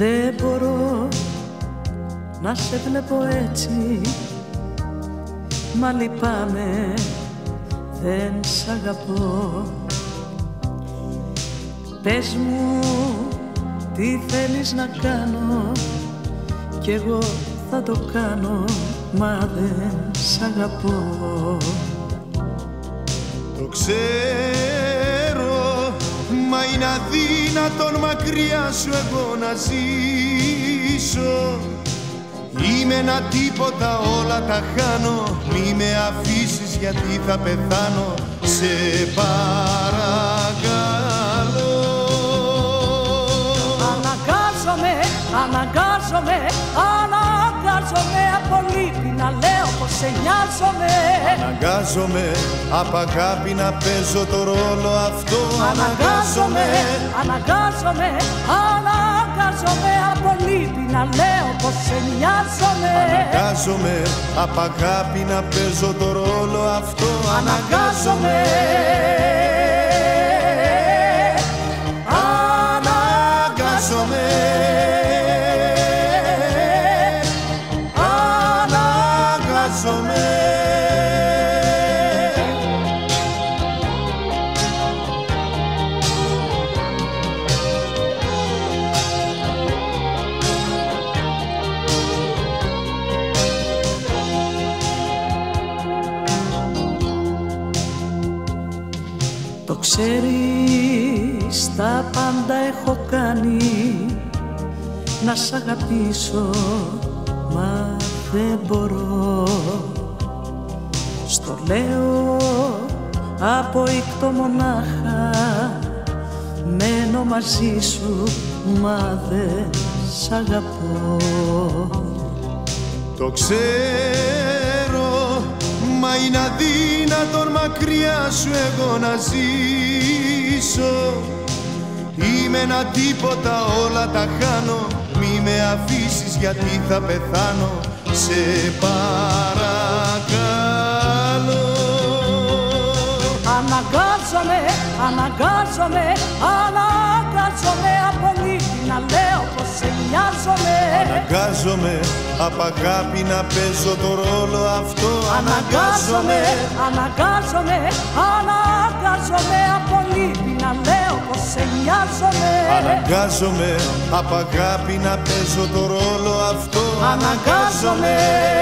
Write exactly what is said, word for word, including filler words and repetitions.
Δεν μπορώ να σε βλέπω έτσι, μα λυπάμαι, δεν σ' αγαπώ. Πες μου τι θέλεις να κάνω κι εγώ θα το κάνω, μα δεν σ' αγαπώ. Το ξέρω, μα είναι αδύνατον μακριά σου εγώ να ζήσω. Είμαι ένα τίποτα, όλα τα χάνω, μη με αφήσεις γιατί θα πεθάνω, σε παρακαλώ. Αναγκάζομαι, αναγκάζομαι, αναγκάζομαι από λύπη να λέω πως σε νοιάζομαι. Αναγκάζομαι απ' αγάπη να παίζω το ρόλο αυτό. Αναγκάζομαι, αναγκάζομαι, αναγκάζομαι από λύπη να λέω πως σε νοιάζομαι. Αναγκάζομαι απ' αγάπη να παίζω το ρόλο αυτό. Αναγκάζομαι, αναγκάζομαι, αναγκάζομαι. Το ξέρεις, τα πάντα έχω κάνει να σ' αγαπήσω, μα δεν μπορώ. Στο λέω αποίκτο μονάχα, μένω μαζί σου, μα δεν σ' αγαπώ. Το ξέρω, μα είναι αδύνατον μακριά σου εγώ να ζήσω. Είμαι ένα τίποτα, όλα τα χάνω, μη με αφήσεις γιατί θα πεθάνω, σε παρακαλώ. Αναγκάζομαι, αναγκάζομαι, αναγκάζομαι από λύπη να λέω πως σε νοιάζομαι. Αναγκάζομαι απ' αγάπη να παίζω το ρόλο αυτό. Αναγκάζομαι, αναγκάζομαι, αναγκάζομαι από λύπη να λέω πως σε νοιάζομαι. Αναγκάζομαι απ' αγάπη να παίζω το ρόλο αυτό. Αναγκάζομαι.